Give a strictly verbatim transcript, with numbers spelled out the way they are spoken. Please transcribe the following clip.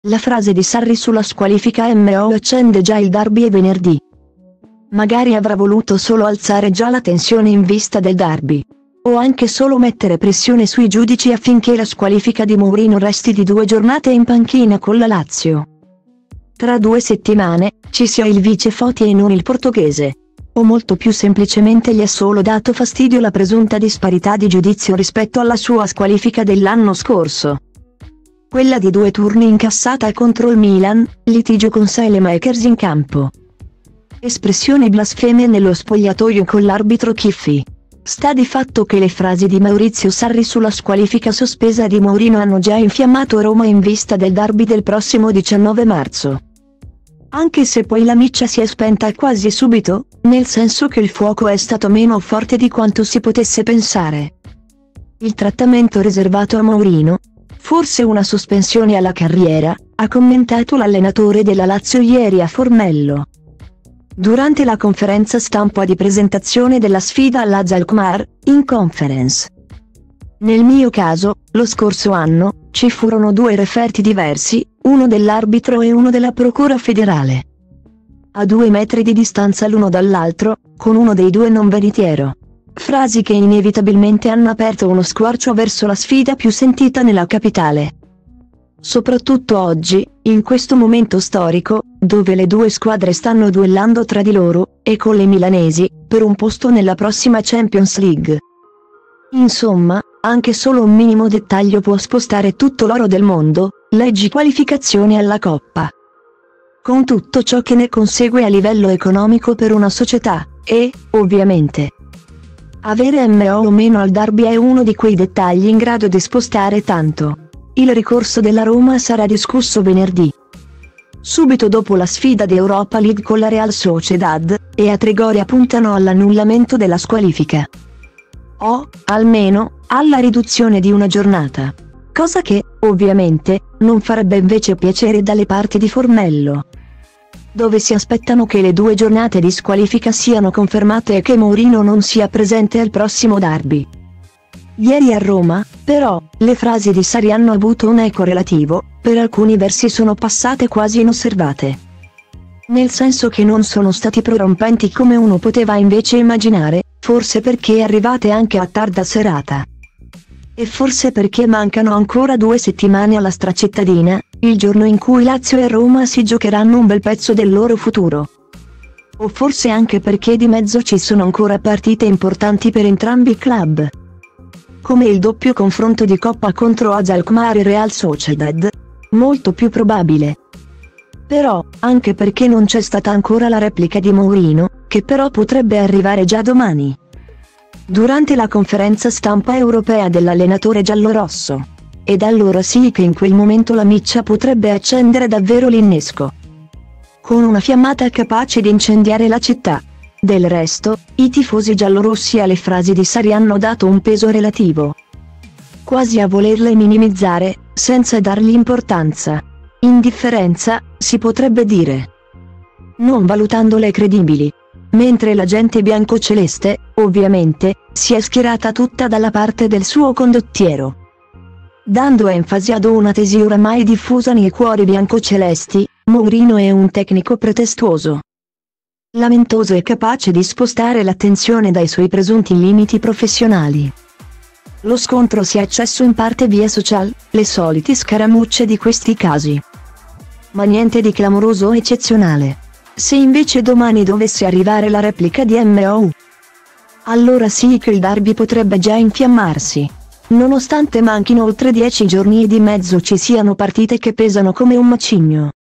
La frase di Sarri sulla squalifica M O accende già il derby e venerdì. Magari avrà voluto solo alzare già la tensione in vista del derby. O anche solo mettere pressione sui giudici affinché la squalifica di Mourinho resti di due giornate in panchina con la Lazio. Tra due settimane, ci sia il vice Foti e non il portoghese. O molto più semplicemente gli è solo dato fastidio la presunta disparità di giudizio rispetto alla sua squalifica dell'anno scorso. Quella di due turni incassata contro il Milan, litigio con Saelemaekers in campo. Espressioni blasfeme nello spogliatoio con l'arbitro Chiffi. Sta di fatto che le frasi di Maurizio Sarri sulla squalifica sospesa di Mourinho hanno già infiammato Roma in vista del derby del prossimo diciannove marzo. Anche se poi la miccia si è spenta quasi subito, nel senso che il fuoco è stato meno forte di quanto si potesse pensare. Il trattamento riservato a Mourinho, forse una sospensione alla carriera, ha commentato l'allenatore della Lazio ieri a Formello. Durante la conferenza stampa di presentazione della sfida all'Az-Alkmaar, in conference. Nel mio caso, lo scorso anno, ci furono due referti diversi, uno dell'arbitro e uno della procura federale. A due metri di distanza l'uno dall'altro, con uno dei due non veritiero. Frasi che inevitabilmente hanno aperto uno squarcio verso la sfida più sentita nella capitale. Soprattutto oggi, in questo momento storico, dove le due squadre stanno duellando tra di loro, e con le milanesi, per un posto nella prossima Champions League. Insomma, anche solo un minimo dettaglio può spostare tutto l'oro del mondo, leggi qualificazione alla Coppa. Con tutto ciò che ne consegue a livello economico per una società, e, ovviamente, avere M O o meno al derby è uno di quei dettagli in grado di spostare tanto. Il ricorso della Roma sarà discusso venerdì. Subito dopo la sfida di Europa League con la Real Sociedad, e a Trigoria puntano all'annullamento della squalifica. O, almeno, alla riduzione di una giornata. Cosa che, ovviamente, non farebbe invece piacere dalle parti di Formello, dove si aspettano che le due giornate di squalifica siano confermate e che Mourinho non sia presente al prossimo derby. Ieri a Roma, però, le frasi di Sarri hanno avuto un eco relativo, per alcuni versi sono passate quasi inosservate. Nel senso che non sono stati prorompenti come uno poteva invece immaginare, forse perché arrivate anche a tarda serata. E forse perché mancano ancora due settimane alla stracittadina, il giorno in cui Lazio e Roma si giocheranno un bel pezzo del loro futuro. O forse anche perché di mezzo ci sono ancora partite importanti per entrambi i club. Come il doppio confronto di Coppa contro Az-Alkmaar e Real Sociedad. Molto più probabile. Però, anche perché non c'è stata ancora la replica di Mourinho, che però potrebbe arrivare già domani. Durante la conferenza stampa europea dell'allenatore giallorosso. Ed allora sì che in quel momento la miccia potrebbe accendere davvero l'innesco. Con una fiammata capace di incendiare la città. Del resto, i tifosi giallorossi alle frasi di Sarri hanno dato un peso relativo. Quasi a volerle minimizzare, senza dargli importanza. Indifferenza, si potrebbe dire. Non valutandole credibili. Mentre la gente biancoceleste, ovviamente, si è schierata tutta dalla parte del suo condottiero. Dando enfasi ad una tesi oramai diffusa nei cuori biancocelesti, Mourinho è un tecnico pretestuoso, lamentoso e capace di spostare l'attenzione dai suoi presunti limiti professionali. Lo scontro si è acceso in parte via social, le solite scaramucce di questi casi. Ma niente di clamoroso o eccezionale. Se invece domani dovesse arrivare la replica di M O, allora sì che il derby potrebbe già infiammarsi. Nonostante manchino oltre dieci giorni e di mezzo ci siano partite che pesano come un macigno.